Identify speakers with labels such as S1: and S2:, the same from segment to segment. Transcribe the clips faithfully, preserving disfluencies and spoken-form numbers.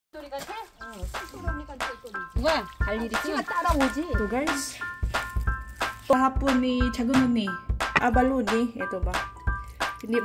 S1: 소리 같아? 어, 소리니까 소리.
S2: Wah, hal ini
S1: Siya 따라오지.
S3: Ito guys. Kahapon ni Tiyagunon ni Abalon ni. Ito ba? Hindi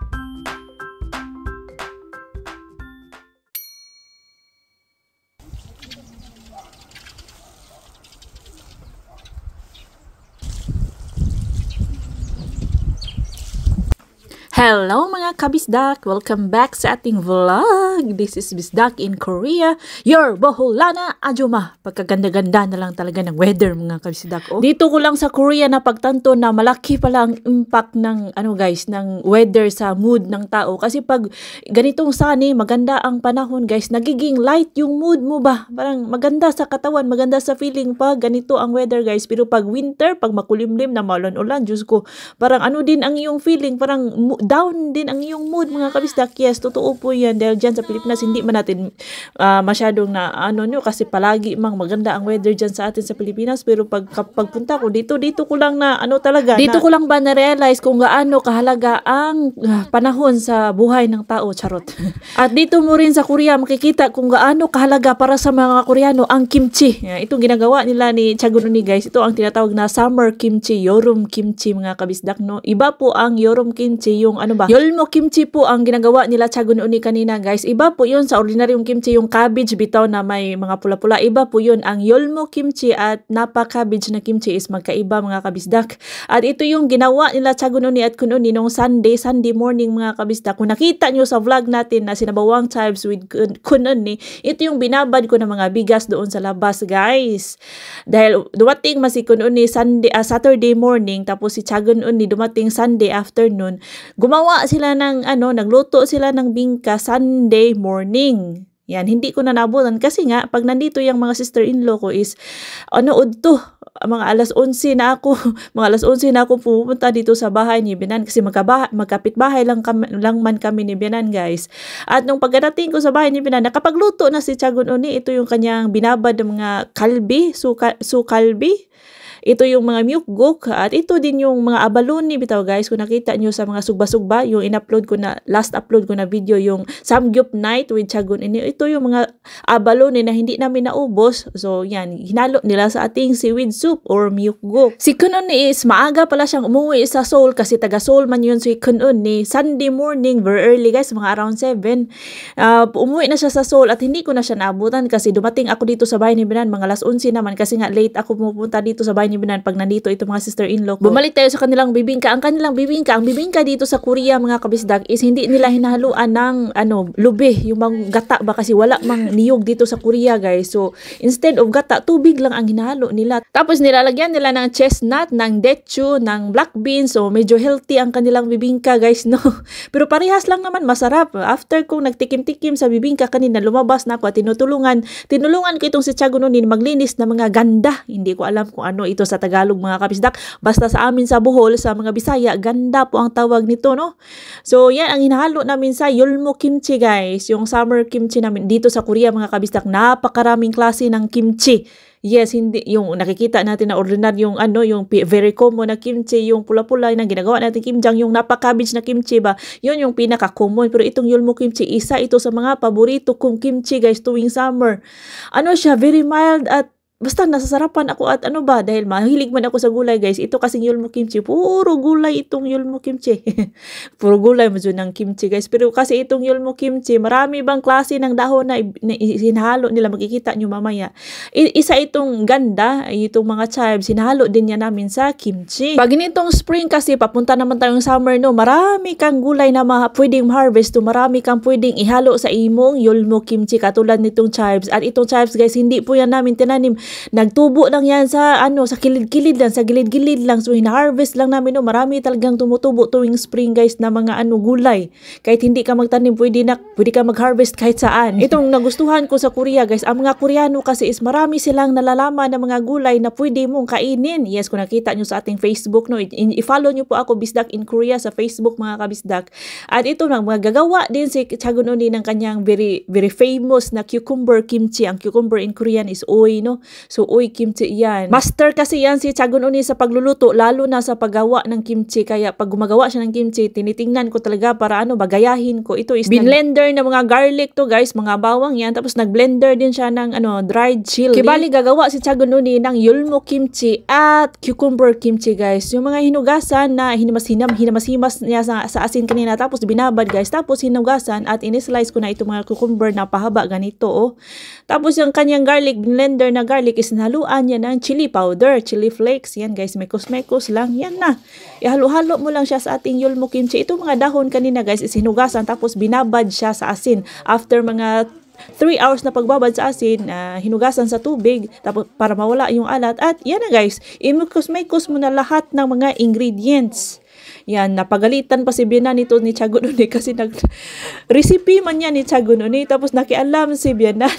S4: Hello mga kabisdak! Welcome back sa ating vlog! This is Bisdak in Korea, your Boholana Ajuma. Pagkaganda-ganda na lang talaga ng weather mga kabisdak. Oh. Dito ko lang sa Korea na pagtanto na malaki pala ang impact ng ano guys, ng weather sa mood ng tao. Kasi pag ganitong sunny, maganda ang panahon guys, nagiging light yung mood mo ba? Parang maganda sa katawan, maganda sa feeling pag ganito ang weather guys. Pero pag winter, pag makulimlim na maulan-ulan, Diyos ko, parang ano din ang iyong feeling, parang down din ang iyong mood mga kabisdak. Yes, totoo po yan. Dahil dyan sa Pilipinas, hindi man natin uh, masyadong na ano nyo, kasi palagi mang maganda ang weather dyan sa atin sa Pilipinas. Pero pag pagpunta ko dito, dito ko lang na ano talaga. Dito na, ko lang ba na-realize kung gaano kahalaga ang uh, panahon sa buhay ng tao. Charot. At dito mo rin sa Korea makikita kung gaano kahalaga para sa mga Koreano ang kimchi. Yeah, itong ginagawa nila ni Tiyagunon ni guys. Ito ang tinatawag na summer kimchi, yorum kimchi mga kabisdak. No? Iba po ang yorum kimchi, yung ano ba? Yolmo kimchi po ang ginagawa nila Tiyagunon ni kanina guys. Iba po yun sa ordinaryong kimchi, yung cabbage bitaw na may mga pula-pula. Iba po yun. Ang yolmo kimchi at napa cabbage na kimchi is magkaiba mga kabisdak. At ito yung ginawa nila Tiyagunon ni at Kunon ni nung Sunday, Sunday morning mga kabisdak. Kung nakita nyo sa vlog natin na sinabawang chives with Kunon ni, ito yung binabad ko ng mga bigas doon sa labas guys. Dahil dumating mas si Kunon ni Sunday, uh, Saturday morning, tapos si Tiyagunon ni dumating Sunday afternoon. Gumawa sila ng ano, nagluto sila ng bingka Sunday morning. Yan, hindi ko na nabutan kasi nga pag nandito yung mga sister-in-law ko is ano udto, mga alas onse na ako, mga alas onse na ako pupunta dito sa bahay ni Bianan kasi magkabahay, magkapit bahay lang, kami, lang man kami ni Bianan guys. At nung pagdating ko sa bahay ni Bianan, nakapagluto na si Tiyagunon ni, ito yung kanyang binabad ng mga kalbi, suka, sukalbi. Ito yung mga mukgok at ito din yung mga abalone bitaw guys. Kung nakita nyo sa mga sugba-sugba, yung in-upload ko na, last upload ko na video, yung Samgyup night with Tiyagunon. Ito yung mga abalone na hindi namin naubos. So yan, hinalo nila sa ating seaweed soup or mukgok. Si Kunon ni is maaga pala siyang umuwi sa Seoul kasi taga Seoul man yun si Kunon ni. Sunday morning, very early guys, mga around seven. Uh, umuwi na siya sa Seoul at hindi ko na siya naabutan kasi dumating ako dito sa bahay ni Bianan, mga alas onse naman kasi nga late ako pumunta dito sa bahay ni Bianan pag nandito itong mga sister-in-law ko. Bumalik tayo sa kanilang bibingka. Ang kanilang bibingka, ang bibingka dito sa Korea mga kabisdak is hindi nila hinahaluan ng ano, lube, yung mga gata ba kasi wala mang niyog dito sa Korea guys. So instead of gata, tubig lang ang hinahalo nila. Tapos nilalagyan nila ng chestnut, ng dechu, ng black beans. So medyo healthy ang kanilang bibingka guys, no. Pero parehas lang naman, masarap. After kong nagtikim-tikim sa bibingka kanina, lumabas na ako at tinutulungan. Tinulungan ko itong si Tiyagunon ni maglinis ng mga ganda. Hindi ko alam kung ano ito sa Tagalog mga kabisdak. Basta sa amin sa Bohol, sa mga Bisaya, ganda po ang tawag nito, no? So, yan ang hinahalo namin sa yolmo kimchi, guys. Yung summer kimchi namin dito sa Korea, mga kabisdak. Napakaraming klase ng kimchi. Yes, hindi yung nakikita natin na ordinaryong ano, yung very common na kimchi, yung pula-pula na ginagawa natin kimjang, yung napa-cabbage na kimchi ba, yun yung pinaka-common. Pero itong yolmo kimchi, isa ito sa mga paborito kong kimchi, guys, tuwing summer. Ano siya, very mild at basta nasasarapan ako at ano ba, dahil mahilig man ako sa gulay guys. Ito kasing yolmo kimchi, puro gulay itong yolmo kimchi. Puro gulay mo dyan ng kimchi guys. Pero kasi itong yolmo kimchi, marami bang klase ng dahon na, na sinahalo nila, makikita nyo mamaya. I, isa itong ganda, itong mga chives, sinahalo din niya namin sa kimchi. Pag ganitong spring kasi, papunta naman tayong summer, no, marami kang gulay na ma pwedeng harvest, to marami kang pwedeng ihalo sa imong yolmo kimchi, katulad nitong chives. At itong chives guys, hindi po yan namin tinanim. Nagtubo lang yan sa ano, sa kilid-kilid lang, sa gilid-gilid lang. So hina-harvest lang namin, no. Marami talagang tumutubo tuwing spring guys na mga ano gulay. Kahit hindi ka magtanim, pwede na pwede ka mag-harvest kahit saan. Itong nagustuhan ko sa Korea guys, ang mga Koreano kasi is marami silang nalalaman ng mga gulay na pwede mong kainin. Yes, kung nakita nyo sa ating Facebook, no, i-follow nyo po ako, Bisdak in Korea, sa Facebook mga kabisdak. At ito nang mga gagawa din si Tiyagunon ni ng kanyang very very famous na cucumber kimchi. Ang cucumber in Korean is oy, no. So, uy, kimchi yan. Master kasi yan si Chagun Uni sa pagluluto, lalo na sa paggawa ng kimchi. Kaya pag gumagawa siya ng kimchi, tinitingnan ko talaga para ano, bagayahin ko. Ito is binlender na mga garlic to guys, mga bawang yan. Tapos nag-blender din siya ng ano, dried chili. Kibali gagawa si Chagun Uni ng yulmo kimchi at cucumber kimchi guys. Yung mga hinugasan na hinimas-hinam, hinamas-himas niya sa, sa asin kanina. Tapos binabad guys. Tapos hinugasan at in-slice ko na itong mga cucumber na pahaba ganito oh. Tapos yung kanyang garlic, blender na garlic is nahaluan niya ng chili powder, chili flakes. Yan guys, mekos-mekos lang. Yan na. Ihalo-halo mo lang siya sa ating yulmo kimchi. Itong mga dahon kanina guys is hinugasan tapos binabad siya sa asin. After mga three hours na pagbabad sa asin, uh, hinugasan sa tubig tapos para mawala yung alat. At yan na guys, imekos-mekos mo na lahat ng mga ingredients. Yan, napagalitan pa si Bianan nito ni Chagun Uni kasi nag-recipe man niya ni Chagun Uni tapos nakialam si Bianan.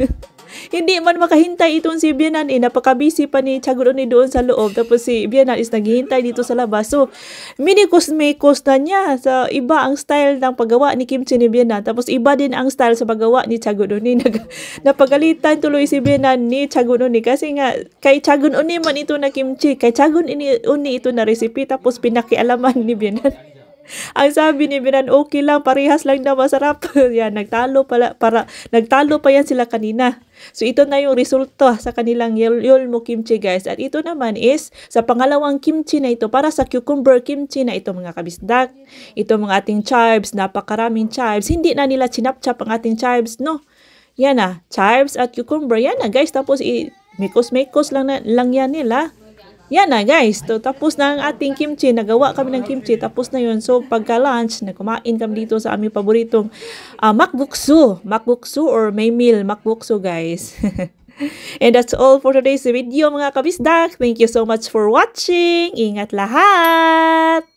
S4: Hindi man makahintay itong si Bianan eh, napaka-busy pa ni Chagun Uni doon sa loob tapos si Bianan is naghihintay dito sa labas. So, minikos-mekos na niya sa iba ang style ng paggawa ni kimchi ni Bianan tapos iba din ang style sa paggawa ni Chagun Uni. Nag napagalitan tuloy si Bianan ni Chagun Uni kasi nga kay Chagun Uni man ito na kimchi, kay Chagun Uni ito na recipe tapos pinakialaman ni Bianan. Ang sabi ni Bianan, okay lang, parehas lang na masarap. Yan, nagtalo pala, para, nagtalo pa yan sila kanina. So, ito na yung resulta sa kanilang yulmo kimchi, guys. At ito naman is, sa pangalawang kimchi na ito, para sa cucumber kimchi na ito, mga kabisdak. Ito mga ating chives, napakaraming chives. Hindi na nila chinap-chap ang ating chives, no? Yan na, chives at cucumber. Yan na, guys. Tapos, mekos-mekos lang, na, lang yan nila. Yan na guys, so, tapos na ang ating kimchi, nagawa kami ng kimchi, tapos na yun. So pagka lunch, nagkumain kami dito sa aming paboritong uh, makbuksu, makbuksu or may meal, makbuksu guys. And that's all for today's video mga kabisdak. Thank you so much for watching. Ingat lahat!